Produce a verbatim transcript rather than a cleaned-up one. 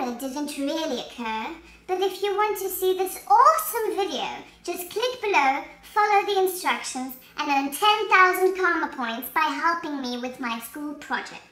error didn't really occur, but if you want to see this awesome video, just click below, follow the instructions, and earn ten thousand karma points by helping me with my school project.